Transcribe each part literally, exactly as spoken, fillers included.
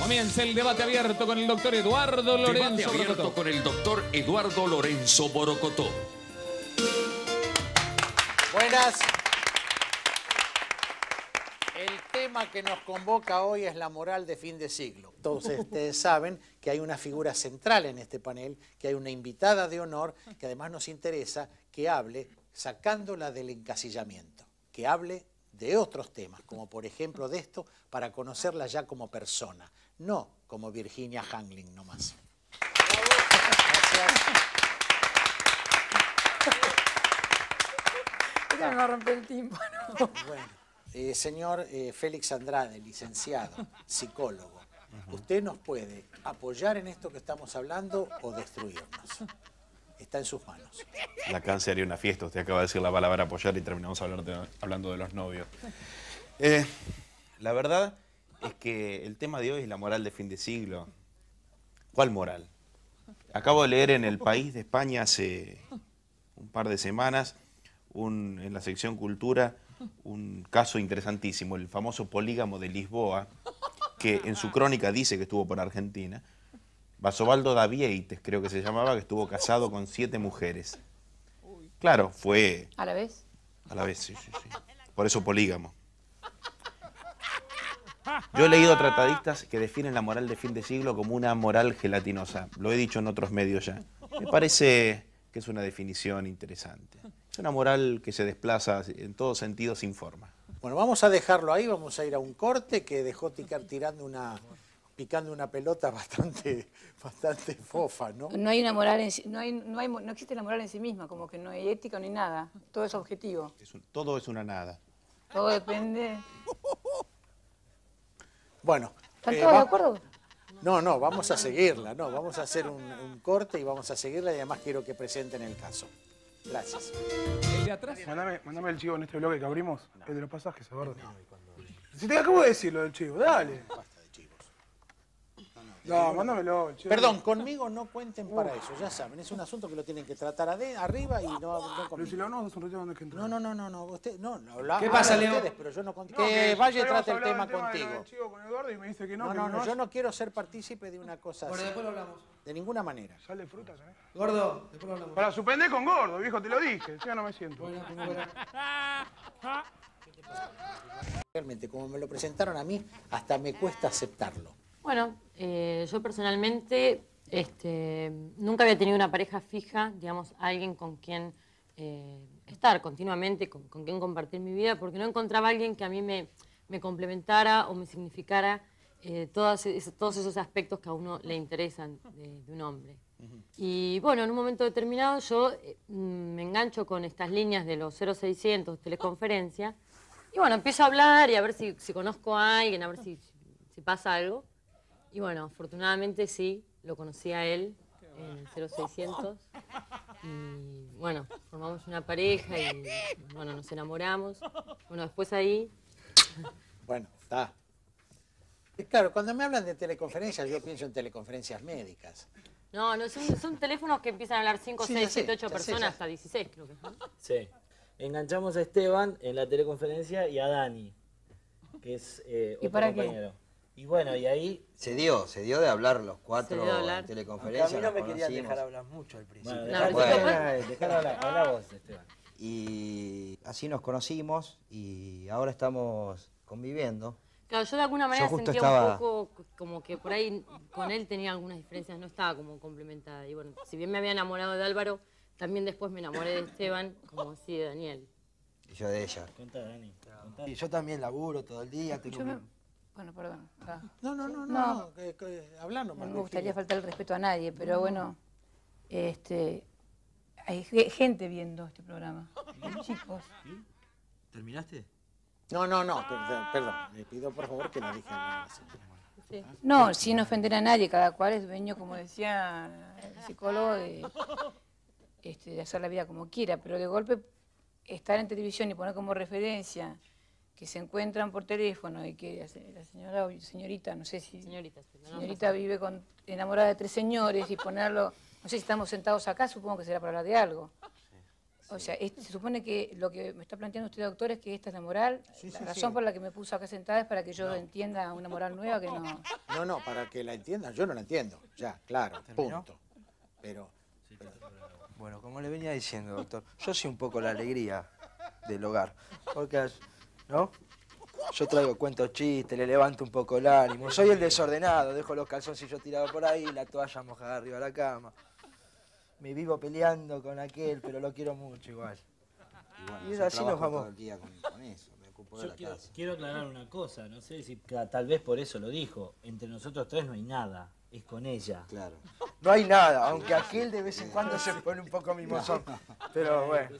Comienza el debate abierto con el doctor Eduardo Lorenzo Debate abierto Borocotó. con el doctor Eduardo Lorenzo Borocotó. Buenas. El tema que nos convoca hoy es la moral de fin de siglo. Todos ustedes saben que hay una figura central en este panel, que hay una invitada de honor, que además nos interesa que hable, sacándola del encasillamiento, que hable de otros temas, como por ejemplo de esto, para conocerla ya como persona, no como Virginia Hamlin nomás. Gracias. Ella me va a romper el tímpano. Bueno, eh, señor eh, Félix Andrade, licenciado, psicólogo, ¿usted nos puede apoyar en esto que estamos hablando o destruirnos? Está en sus manos. Lacan sería una fiesta. Usted acaba de decir la palabra apoyar y terminamos hablar de, hablando de los novios. Eh, la verdad es que el tema de hoy es la moral de fin de siglo. ¿Cuál moral? Acabo de leer en El País de España hace un par de semanas, un, en la sección Cultura, un caso interesantísimo, el famoso polígamo de Lisboa, que en su crónica dice que estuvo por Argentina. Basualdo da Vieites, creo que se llamaba, que estuvo casado con siete mujeres. Claro, fue... ¿A la vez? A la vez, sí, sí, sí. Por eso polígamo. Yo he leído tratadistas que definen la moral de fin de siglo como una moral gelatinosa. Lo he dicho en otros medios ya. Me parece que es una definición interesante. Es una moral que se desplaza en todo sentido sin forma. Bueno, vamos a dejarlo ahí, vamos a ir a un corte que dejó Ticar tirando una... picando una pelota bastante, bastante fofa, ¿no? No hay una moral en sí, no, hay, no, hay, no existe la moral en sí misma, como que no hay ética ni nada. Todo es objetivo. Es un, todo es una nada. Todo depende. Bueno. ¿Están eh, todos va... de acuerdo? No, no, vamos a seguirla, no, vamos a hacer un, un corte y vamos a seguirla y además quiero que presenten el caso. Gracias. El de atrás. Mándame, mándame el chivo en este bloque que abrimos, el de los pasajes, Eduardo. Si te acabo de decir lo del chivo, dale. No, mándamelo, chivo. Perdón, conmigo no cuenten para eso, ya saben, es un asunto que lo tienen que tratar ade- arriba y no, no Pero conmigo. si lo hablamos un ratito antes que entre. No, no, no, no, no, usted, no, no, la- ¿Qué pasa, hablan Leo? ustedes, pero yo no contigo. No, que que vaya y ya habíamos trate el hablado tema del tema contigo. del chivo con Eduardo y me dice que no, No, que no, me no, vaya. yo no quiero ser partícipe de una cosa Bueno, así. después lo hablamos. De ninguna manera. Sale frutas, ¿eh? Gordo, después lo hablamos. Para suspender con gordo, viejo, te lo dije. Ya no me siento. Bueno, bueno. Realmente, como me lo presentaron a mí, hasta me cuesta aceptarlo. Bueno, eh, yo personalmente este, nunca había tenido una pareja fija, digamos, alguien con quien eh, estar continuamente, con, con quien compartir mi vida, porque no encontraba a alguien que a mí me, me complementara o me significara eh, todas es, todos esos aspectos que a uno le interesan de, de un hombre. Uh-huh. Y bueno, en un momento determinado yo eh, me engancho con estas líneas de los cero seiscientos, teleconferencia, y bueno, empiezo a hablar y a ver si, si conozco a alguien, a ver si, si pasa algo. Y bueno, afortunadamente sí, lo conocí a él en el cero seiscientos. Y bueno, formamos una pareja y bueno, nos enamoramos. Bueno, después ahí... Bueno, está. Claro, cuando me hablan de teleconferencias, yo pienso en teleconferencias médicas. No, no, son, son teléfonos que empiezan a hablar cinco, Sí, seis, ya sé, siete, ocho ya sé, personas, ya. hasta dieciséis creo que es, ¿no? Sí. Enganchamos a Esteban en la teleconferencia y a Dani, que es eh, ¿Y otro para qué? compañero. Y bueno, y ahí... Se dio, se dio de hablar los Se cuatro dio de hablar. en Aunque a teleconferencia. mí no nos me querían conocimos. dejar hablar mucho al principio. Bueno, No, deja- pero bueno, después- Dejar hablar, habla vos, Esteban. y así nos conocimos y ahora estamos conviviendo. Claro, yo de alguna manera Yo justo sentía estaba- un poco como que por ahí con él tenía algunas diferencias, no estaba como complementada. Y bueno, si bien me había enamorado de Álvaro, también después me enamoré de Esteban, como así de Daniel. Y yo de ella. Contá, Dani. Contá. Y yo también laburo todo el día. Tengo Yo me... mi- Bueno, perdón. ah. No, no, no, no, No. no, que, que, habla nomás, No me gustaría Virginia. faltar el respeto a nadie, pero bueno, este, hay ge- gente viendo este programa. Hay chicos. ¿Terminaste? No, no, no, per- perdón, le pido por favor que no dije nada. Sí. No, sin ofender a nadie, cada cual es dueño, como decía el psicólogo, de, este, de hacer la vida como quiera, pero de golpe estar en televisión y poner como referencia que se encuentran por teléfono y que la se- la señora o señorita, no sé si Señoritas, pero no señorita vive con, enamorada de tres señores y ponerlo, no sé si estamos sentados acá, supongo que será para hablar de algo. O sea, es- se supone que lo que me está planteando usted, doctor, es que esta es la moral. Sí, la sí, razón sí. por la que me puso acá sentada es para que yo entienda una moral nueva que no... No, no, para que la entiendan, yo no la entiendo. Ya, claro, ¿Terminó? punto. Pero, pero- Bueno, como le venía diciendo, doctor, yo soy un poco la alegría del hogar. Porque, ¿no? Yo traigo cuentos chistes, le levanto un poco el ánimo. Soy el desordenado, dejo los calzoncillos tirados por ahí, la toalla mojada arriba de la cama. Me vivo peleando con aquel, pero lo quiero mucho igual. Y bueno, Y yo así nos trabajo vamos. todo el día con, con eso, me ocupo de Yo la quiero, casa. quiero aclarar una cosa, no sé si ca- tal vez por eso lo dijo. Entre nosotros tres no hay nada, es con ella. Claro. No hay nada, aunque aquel de vez en cuando se pone un poco mimosón. Pero bueno.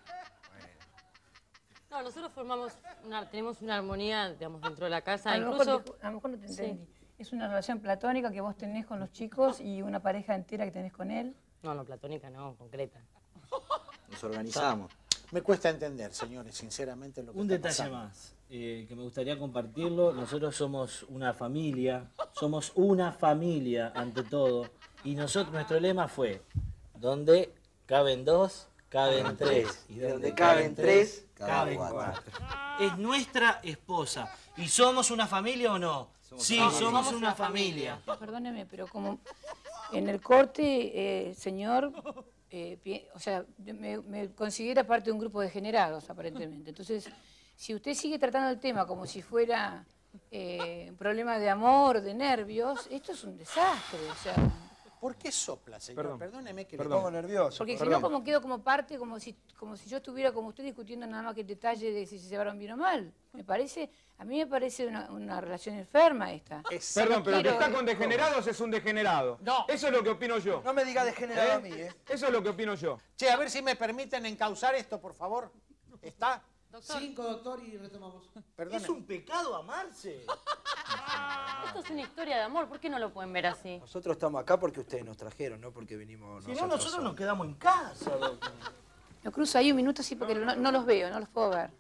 No, nosotros formamos una, tenemos una armonía, digamos, dentro de la casa. A lo, Incluso, mejor, te- a lo mejor no te Sí. entendí. Es una relación platónica que vos tenés con los chicos y una pareja entera que tenés con él. no, no, platónica no, concreta. Nos organizamos. me cuesta entender, señores, sinceramente lo que Un está detalle pasando. más eh, que me gustaría compartirlo. Nosotros somos una familia, somos una familia ante todo. Y nosotros, nuestro lema fue, donde caben dos, caben tres. Y donde caben tres, caben caben cuatro. Es nuestra esposa. ¿Y somos una familia o no? Sí, familia. somos Somos una una familia. Perdóneme, pero como en el corte, eh, señor, eh, pi- o sea, me, me considera parte de un grupo de degenerados, aparentemente. Entonces, si usted sigue tratando el tema como si fuera eh, un problema de amor, de nervios, esto es un desastre, o sea... ¿Por qué sopla, señor? Perdón. Perdóneme que Me le pongo nervioso. Porque si Perdón. no, como quedo como parte, como si, como si yo estuviera como usted discutiendo nada más que el detalle de si se llevaron bien o mal. Me parece, a mí me parece una, una relación enferma esta. Perdón, pero el que quiero- está con degenerados es un degenerado. No. Eso es lo que opino yo. No me diga degenerado ¿Eh? a mí, ¿eh? Eso es lo que opino yo. Che, a ver si me permiten encauzar esto, por favor. ¿Está? Cinco, doctor, y retomamos. Perdón. Es un pecado amarse. Esto es una historia de amor, ¿por qué no lo pueden ver así? Nosotros estamos acá porque ustedes nos trajeron, no porque vinimos Si nosotros. no, nosotros solos. nos quedamos en casa, doctor. Lo cruzo ahí un minuto, sí, porque no, no los veo, no los puedo ver.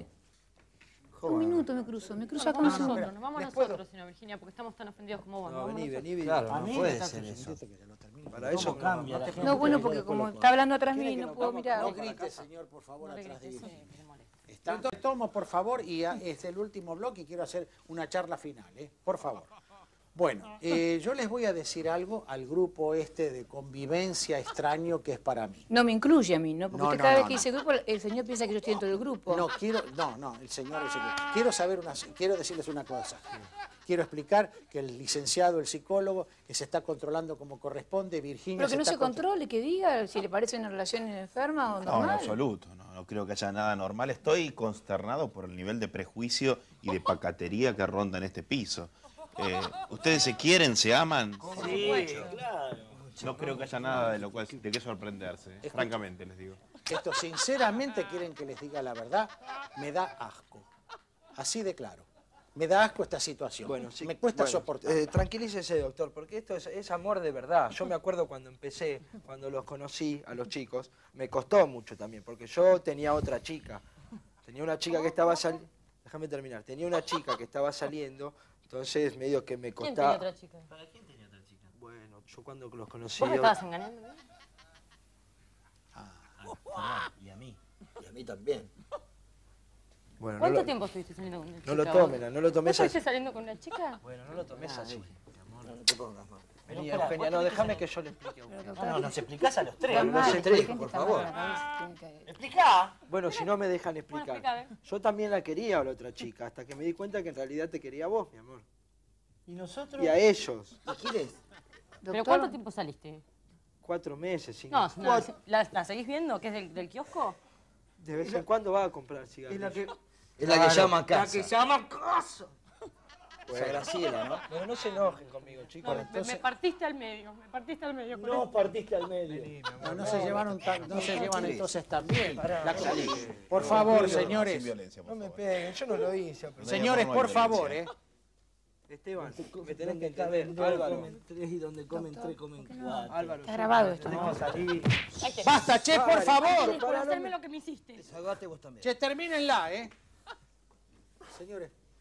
Joder. Un minuto me cruzo, me cruzo Nos acá vamos un segundo. nosotros, nos vamos ¿les puedo? nosotros, señora Virginia, porque estamos tan ofendidos como vos. No, nos vamos vení, nosotros. vení, Claro, A no mí puede me está ser eso. Para eso ¿Cómo cambia la gente? No, bueno, porque como está hablando atrás mío, no puedo mirar. No grite, señor, por favor, No le atrás de grites, Virginia. sí, me molesta. Está. Tomo, por favor, y a- es el último bloque y quiero hacer una charla final, ¿eh? Por favor. Bueno, eh, yo les voy a decir algo al grupo este de convivencia extraño que es para mí. No me incluye a mí, ¿no? Porque No, usted no, cada no, vez que no. dice grupo, el señor piensa que yo estoy dentro del grupo. No, quiero, no, no, el señor, el señor. Quiero saber una, quiero decirles una cosa. Quiero explicar que el licenciado, el psicólogo, que se está controlando como corresponde, Virginia Pero que no está se contro- controle, que diga si le parece una relación enferma o No, normal. en absoluto, no, no creo que haya nada normal. Estoy consternado por el nivel de prejuicio y de pacatería que ronda en este piso. Eh, ¿Ustedes se quieren, se aman? Sí, claro. No creo que haya nada de lo cual de qué sorprenderse, eh, francamente les digo. Esto sinceramente quieren que les diga la verdad, me da asco. Así de claro. Me da asco esta situación. Bueno, sí, me cuesta bueno, soportar. eh, tranquilícese, doctor, porque esto es, es amor de verdad. Yo me acuerdo cuando empecé, cuando los conocí a los chicos, me costó mucho también, porque yo tenía otra chica. Tenía una chica que estaba saliendo. Déjame terminar. Tenía una chica que estaba saliendo, entonces medio que me ¿Quién costaba. tenía otra chica? ¿Para quién tenía otra chica? Bueno, yo cuando los conocí. ¿Vos me yo- estabas engañando? ¿eh? Ah, y a mí. Y a mí también. Bueno, no ¿Cuánto lo, tiempo estuviste saliendo con una chica? no lo vos? tomen, no lo ¿No tomes así. estuviste saliendo con una chica? Bueno, no lo tomes así. No, no te pongas mal. Vení, espera, Eugenia, vos no, tenés déjame que que yo le explique a Pero, Eugenia. doctor, No, no, nos explicás a los tres. está no mal, se la explique, gente por está mal favor. de la cabeza, tiene que- Explicá. Bueno, si no me dejan Bueno, explicar. explica, a ver. Yo también la quería a la otra chica, hasta que me di cuenta que en realidad te quería a vos, mi amor. ¿Y nosotros? Y a ellos. ¿Qué quieres? ¿Pero Doctor, cuánto tiempo saliste? Cuatro meses, cinco. No, no, ¿la, la seguís viendo? ¿Que es del, del kiosco? De vez en cuando va a comprar cigarrillos. Es la que llama a casa. La que llama casa. Esa Graciela, ¿no? Bueno, no se enojen conmigo, chicos. No, me, me partiste al medio, me partiste al medio. con No esto. partiste al medio. Vení, mi amor. No, no se llevaron tan, no se llevan querés? entonces tan bien. Pará, La- pará. por favor, Sin señores. violencia, por No me favor. peguen, yo no lo hice. pero- Señores, No hay por favor, violencia. ¿eh? Esteban, me tenés que Donde entender. caben dos, Álvaro, comen tres, y donde comen tres, comen cuatro. Álvaro. Está grabado esto, tenés ¿no? que salir. Ahí te- Basta, che, por favor. Tienes por hacerme lo que me hiciste. Desahogate vos también. Che, termínenla, ¿eh? Señores.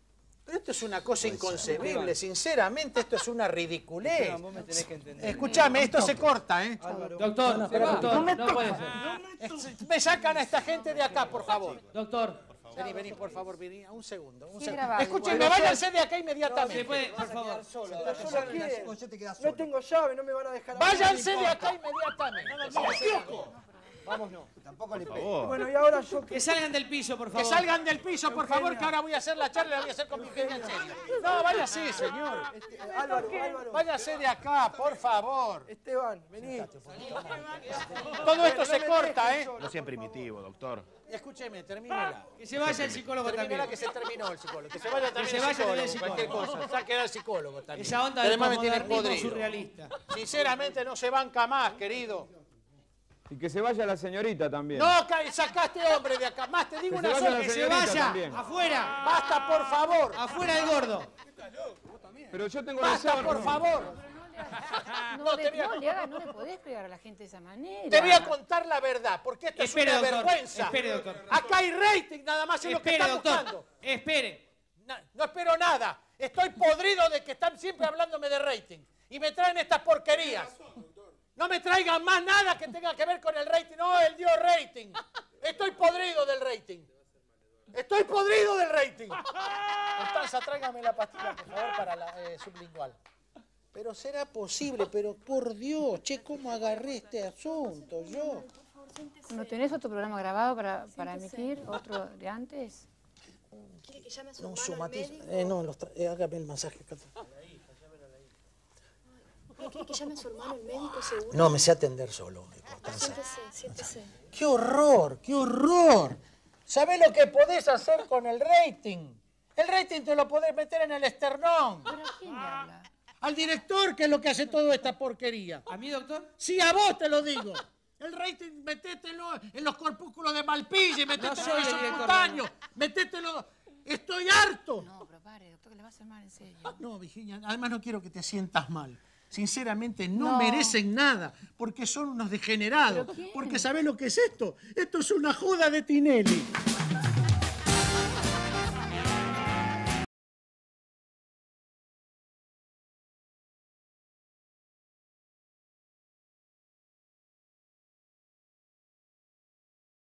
Pero esto es una cosa inconcebible, sinceramente, esto es una ridiculez. Vos me tenés que entender. Escuchame, esto se corta, ¿eh? Doctor, No, no, doctor, no me no puede ser. Me sacan a esta gente de acá, por favor. Doctor. Vení, vení, por favor, vení. Un segundo. Un Sí, segundo. grabado. Escúcheme, Bueno, váyanse de acá inmediatamente. Se puede, por favor. No tengo llave, no me van a dejar hablar. Váyanse de acá inmediatamente. Vámonos. Tampoco le pego. favor. Bueno, y ahora yo Que salgan del piso, por Que favor. salgan del piso, por favor, que ahora voy a hacer la charla y la voy a hacer con mi Eugenia en serio. No, váyase, señor. Este, Álvaro, Álvaro. Váyase de acá, por favor. Esteban, vení. Todo esto se corta, ¿eh? No sea primitivo, doctor. Escúcheme, termínela. Que se vaya el psicólogo Termínela también. que se terminó el psicólogo. Que se vaya también se el vaya psicólogo, también el psicólogo. cualquier cosa. Saque al psicólogo también. Esa onda Que del además me tiene posmodernismo podrido. surrealista. Sinceramente no se banca más, querido. Y que se vaya la señorita también. No, ca- saca a este hombre de acá. Más te digo Que se una vaya sola. la Que se señorita vaya. también. Afuera. Basta, por favor. Afuera el gordo. Pero yo tengo Basta, razón. por favor. No, No, le, te voy a- no le hagas, no le podés pegar a la gente de esa manera. Te voy a contar la verdad, porque esto Espere, es una doctor. vergüenza. Espere, doctor. Acá hay rating, nada más es lo que Espere, están doctor. buscando. Espere. Na- no espero nada. Estoy podrido de que están siempre hablándome de rating. Y me traen estas porquerías. No me traigan más nada que tenga que ver con el rating. No, él dio rating. Estoy podrido del rating. Estoy podrido del rating. Constanza, tráigame la pastilla, por favor, para la eh, sublingual. Pero será posible, pero por Dios, che, ¿cómo agarré este asunto yo? ¿No tenés otro programa grabado para, para emitir? ¿Otro de antes? ¿Quiere que llame a su No, hermano, su al matiz. médico? Eh, no, los tra- eh, hágame el masaje acá. ¿No quiere que llame a su hermano, el médico, seguro? No, me sé atender solo, eh, Constanza. Siéntese, siéntese. ¡Qué horror! ¡Qué horror! ¿Sabés lo que podés hacer con el rating? El rating te lo podés meter en el esternón. ¿Pero a quién le habla? Al director, que es lo que hace toda esta porquería. ¿A mí, doctor? Sí, a vos te lo digo. El rating, metételo en los corpúsculos de Malpille, metételo No en soy los el director, subcutáneos, metételo... Estoy harto. No, pero pare, doctor, que le va a hacer mal en serio. No, Virginia, además no quiero que te sientas mal. Sinceramente, no, No. merecen nada, porque son unos degenerados. ¿Pero quién? Porque ¿sabés lo que es esto? Esto es una joda de Tinelli.